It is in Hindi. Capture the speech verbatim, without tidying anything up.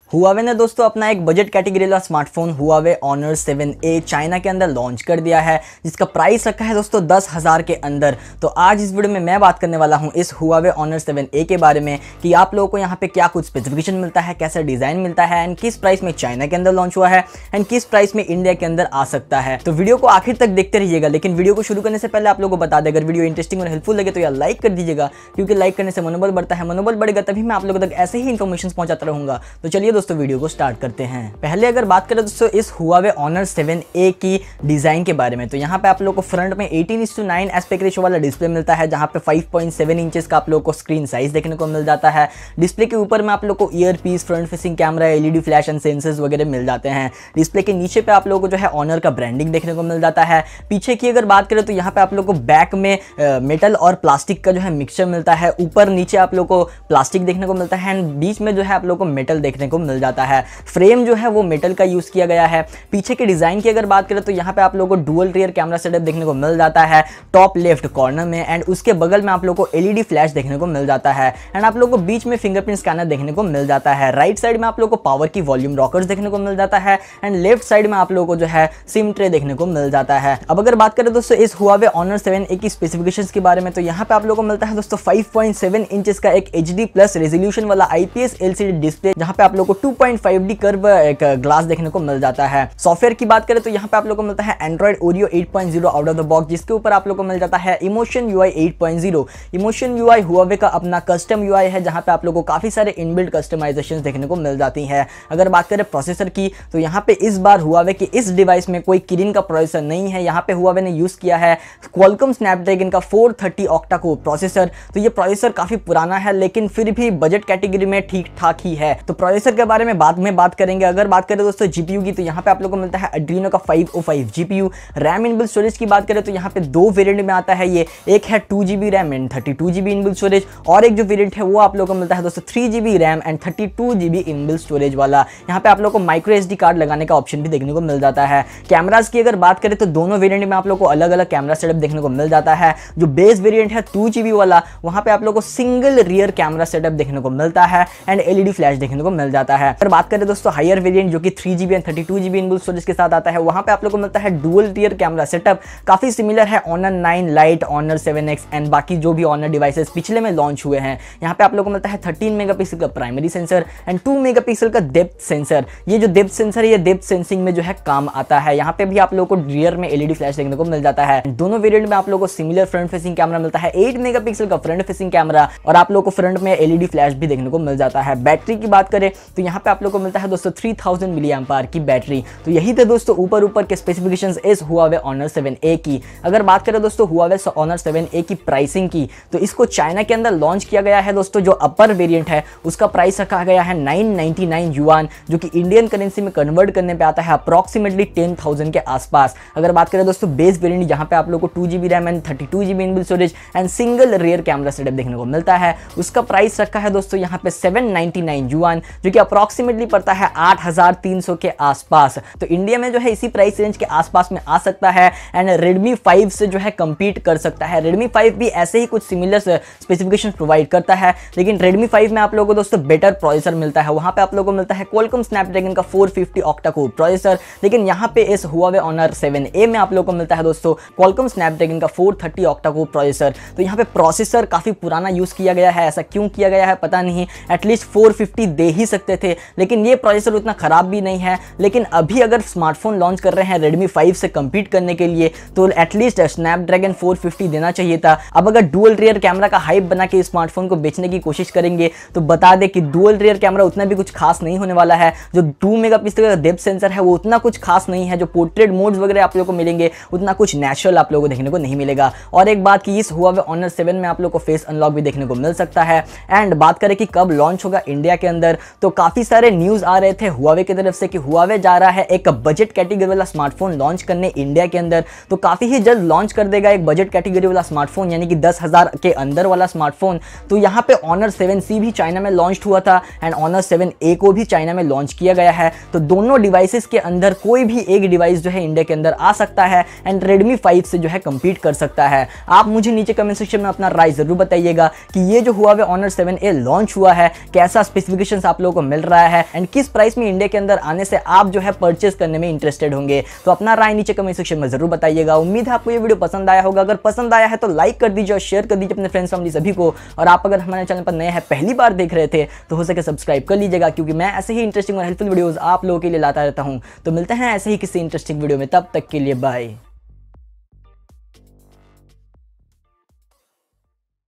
हुआवे ने दोस्तों अपना एक बजट कैटेगरी वाला smartphone Huawei Honor seven A China के अंदर लॉन्च कर दिया है, जिसका प्राइस रखा है दोस्तों दस हज़ार के अंदर। तो आज इस वीडियो में मैं बात करने वाला हूं इस हुआवे ऑनर सेवन ए के बारे में कि आप लोगों को यहां पे क्या कुछ स्पेसिफिकेशन मिलता है, कैसा डिज़ाइन मिलता है एंड किस प्राइस में चाइना के अंदर लॉन्च हुआ है एंड किस प्राइस में इंडिया के अंदर आ सकता है। तो वीडियो को आखिर तक देखते रहिएगा, लेकिन वीडियो को शुरू करने से पहले आप लोगों को बता दें, अगर वीडियो इंटरेस्टिंग और हेल्पफुल लगे तो यार लाइक कर दीजिएगा, क्योंकि लाइक करने से मनोबल बढ़ता है, मनोबल बढ़ेगा तभी मैं आप लोगों तक ऐसे ही इन्फॉर्मेशन पहुंचाता रहूंगा। तो चलिए दोस्तों वीडियो को स्टार्ट करते हैं। पहले अगर बात करें दोस्तों इस हुआवे ऑनर सेवन ए की डिजाइन के बारे में, तो यहाँ पे आप लोगों को फ्रंट में eighteen is to nine aspect ratio वाला डिस्प्ले मिलता है, जहाँ पे फाइव पॉइंट सेवन इंचेस का आप लोगों को स्क्रीन साइज देखने को मिल जाता है। डिस्प्ले के ऊपर में आप लोगों को earpiece, front facing camera, LED flash and sensors वगैरह मिल जाते हैं। डिस्प्ले के नीचे पे आप लोगों को जो है ऑनर का ब्रांडिंग देखने को मिल जाता है। पीछे की अगर बात करें तो यहाँ पे आप लोगों को बैक में मेटल और प्लास्टिक का जो है मिक्सचर मिलता है। ऊपर नीचे आप लोगों को प्लास्टिक देखने को मिलता है एंड बीच में जो है आप लोगों को मेटल देखने को मिल जाता है। फ्रेम जो है वो मेटल का यूज किया गया है। पीछे के डिजाइन की अगर बात करें तो यहाँ पे आप लोगों को डुअल रियर कैमरा सेटअप देखने को मिल जाता है टॉप लेफ्ट कॉर्नर में, एंड उसके बगल में आप लोगों को एलईडी फ्लैश देखने को मिल जाता है एंड आप लोगों को बीच में फिंगरप्रिंट स्कैनर देखने को मिल जाता है। राइट साइड में आप लोगों को पावर की वॉल्यूम रॉकर्स देखने को मिल जाता है एंड लेफ्ट साइड में आप लोगों को जो है सिम ट्रे देखने को मिल जाता है। अब अगर बात करें दोस्तों इस हुआवे ऑनर सेवन ए की स्पेसिफिकेशंस के बारे में, तो यहाँ पे आप लोगों को मिलता है दोस्तों फाइव पॉइंट सेवन इंचेस का एक एचडी प्लस रेजोल्यूशन वाला आईपीएस एलसीडी डिस्प्ले, जहाँ पे आप लोगों को two point five D curve एक ग्लास देखने को मिल जाता है। सॉफ्टवेयर की बात करें तो यहाँ पे आप लोगों को मिलता है Android Oreo eight point zero out of the box, जिसके ऊपर आप लोगों को मिल जाता है Emotion UI eight point zero. Emotion UI Huawei का अपना कस्टम यूआई है, जहाँ पे आप लोगों को काफी सारे इनबिल्ट कस्टमाइजेशन देखने को मिल जाती है। अगर बात करें प्रोसेसर की, तो यहाँ पे इस बार हुआवे के इस डिवाइस में कोई किरिन का प्रोसेसर नहीं है। यहाँ पे हुआवे ने यूज किया है क्वालकॉम स्नैपड्रैगन का four thirty octa core processor. तो ये प्रोसेसर काफी पुराना है, लेकिन फिर भी बजट कैटेगरी में ठीक ठाक ही है। तो प्रोसेसर के बारे में बाद में बात करेंगे। अगर बात करें दोस्तों जीपीयू की, तो यहाँ पे आप लोगों को मिलता है एड्रीनो का five O five GPU. RAM inbuilt storage की बात करें तो यहाँ पे दो वेरिएंट में आता है, ये एक है two GB RAM and thirty two GB inbuilt storage, और एक जो वेरिएंट है वो आप लोगों को मिलता है दोस्तों three GB RAM and thirty two GB inbuilt storage वाला। यहाँ पे आप लोगों को माइक्रो एसडी कार्ड लगाने का ऑप्शन भी देखने को मिल जाता है। कैमराज की अगर बात करें तो दोनों वेरिएंट में आप लोगों को अलग अलग कैमरा सेटअप देखने को मिल जाता है। जो बेस वेरिएंट है टू जीबी वाला, वहाँ पे आप लोगों को सिंगल रियर कैमरा सेटअप देखने को मिलता है एंड एलईडी फ्लैश देखने को मिल जाता है। अगर बात करें दोस्तों हायर वेरिएंट जो कि three GB and thirty two GB inbuilt storage के साथ आता है, वहाँ पे आप लोगों को मिलता है डुअल रियर कैमरा सेटअप। काफी सिमिलर है Honor nine Lite, Honor seven X and बाकी जो भी ऑनर डिवाइसेस पिछले में लॉन्च हुए हैं। यहाँ पे आप लोगों को मिलता है थर्टीन मेगापिक्सल का primary sensor and two megapixel का डेप्थ सेंसर। ये जो डेप्थ सेंसर है ये डेप्थ सेंसिंग में जो है काम आता है। यहाँ पे भी आप लोगों को रियर में एलईडी फ्लैश देखने को मिल जाता है। दोनों वेरिएंट में आप लोगों को सिमिलर फ्रंट फेसिंग कैमरा मिलता है, एट मेगापिक्सल का फ्रंट फेसिंग कैमरा, और आप लोगों को फ्रंट में एलईडी फ्लैश भी देखने को मिल जाता है। बैटरी की बात करें तो यहाँ पे आप लोगों को मिलता है दोस्तों three thousand milliamp hour की बैटरी। तो यही थे दोस्तों ऊपर ऊपर के स्पेसिफिकेशंस इस हुआवे ऑनर सेवन ए की। अगर बात करें दोस्तों हुआवे ऑनर सेवन ए की प्राइसिंग की, तो इसको चाइना के अंदर लॉन्च किया गया है दोस्तों। जो अपर वेरिएंट है उसका प्राइस रखा गया है नाइन नाइंटी नाइन युआन, जो कि इंडियन करेंसी में कन्वर्ट करने पे आता है अप्रॉक्सीमेटली टेन थाउजेंड के आसपास। अगर बात करें दोस्तों बेस वेरिएंट, जहां पे आप लोगों को two GB RAM and thirty two GB inbuilt storage and single rear camera setup देखने को मिलता है, उसका प्राइस रखा है दोस्तों यहाँ पे सेवन नाइंटी नाइन युआन, जो कि अप्रॉक्सीमेटली पड़ता है आठ हज़ार तीन सौ के आसपास। तो इंडिया में जो है इसी प्राइस रेंज के आसपास में आ सकता है एंड रेडमी फाइव से जो है कंपीट कर सकता है। रेडमी फाइव भी ऐसे ही कुछ सिमिलर स्पेसिफिकेशंस प्रोवाइड करता है, लेकिन रेडमी फाइव में आप लोगों को दोस्तों बेटर प्रोसेसर मिलता है। वहां पे आप लोगों को मिलता है क्वालकॉम स्नैपड्रैगन का four fifty octa core processor, लेकिन यहाँ पे इस हुआवे ऑनर सेवन ए में आप लोगों को मिलता है दोस्तों क्वालकॉम स्नैपड्रैगन का four thirty octa core processor. तो यहाँ पे प्रोसेसर काफी पुराना यूज किया गया है, ऐसा क्यों किया गया है पता नहीं। एटलीस्ट फोर फिफ्टी दे ही सकते थे, लेकिन ये प्रोसेसर उतना खराब भी नहीं है। लेकिन अभी अगर स्मार्टफोन लॉन्च कर रहे हैं रेडमी फाइव से कंपीट करने के लिए, तो एटलीस्ट स्नैपड्रैगन फोर फिफ्टी देना चाहिए था। अब अगर डुअल रियर कैमरा का हाइप बना के स्मार्टफोन को बेचने की कोशिश करेंगे, तो बता दें कि डुअल रियर कैमरा उतना भी कुछ खास नहीं होने वाला है। जो टू मेगापिक्सल का डेप्थ सेंसर है वो उतना कुछ खास नहीं है। जो पोर्ट्रेट मोड्स वगैरह आप लोगों को मिलेंगे उतना कुछ नेचुरल आप लोगों को देखने को नहीं मिलेगा। और एक बात कि इस हुआवे ऑनर सेवन में आप लोगों को फेस अनलॉक भी देखने को मिल सकता है। एंड बात करें कि कब लॉन्च होगा इंडिया के अंदर, तो काफी सारे न्यूज आ रहे थे हुआवे की तरफ से कि हुआवे जा रहा है एक बजट कैटेगरी वाला स्मार्टफोन लॉन्च करने इंडिया के अंदर। तो काफी ही जल्द लॉन्च कर देगा एक बजट कैटेगरी वाला स्मार्टफोन, यानी कि दस हजार के अंदर वाला स्मार्टफोन। तो यहाँ पे ऑनर सेवन सी भी चाइना में लॉन्च हुआ था एंड ऑनर सेवन ए को भी चाइना में लॉन्च किया गया है। तो दोनों डिवाइसेस के अंदर कोई भी एक डिवाइस जो है इंडिया के अंदर आ सकता है एंड रेडमी फाइव से जो है कंपीट कर सकता है। आप मुझे नीचे कमेंट सेक्शन में अपना राय जरूर बताइएगा कि ये जो Huawei Honor seven A launch हुआ है कैसा स्पेसिफिकेशंस आप लोगों को मिल रहा है एंड किस प्राइस में इंडिया के अंदर आने से आप जो है परचेस करने में इंटरेस्टेड होंगे। तो अपना राय नीचे कमेंट सेक्शन में जरूर बताइएगा। उम्मीद है आपको ये वीडियो पसंद आया होगा। अगर पसंद आया है तो लाइक कर दीजिए और शेयर कर दीजिए अपने फ्रेंड्स फैमिली सभी को। और आप अगर हमारे चैनल पर नए हैं, पहली बार देख रहे थे, तो हो सके सब्सक्राइब कर लीजिएगा, क्योंकि मैं ऐसे ही इंटरेस्टिंग और हेल्पफुल वीडियोस आप लोगों के लिए लाता रहता हूं। तो मिलते हैं ऐसे ही किसी इंटरेस्टिंग वीडियो में, तब तक के लिए बाय।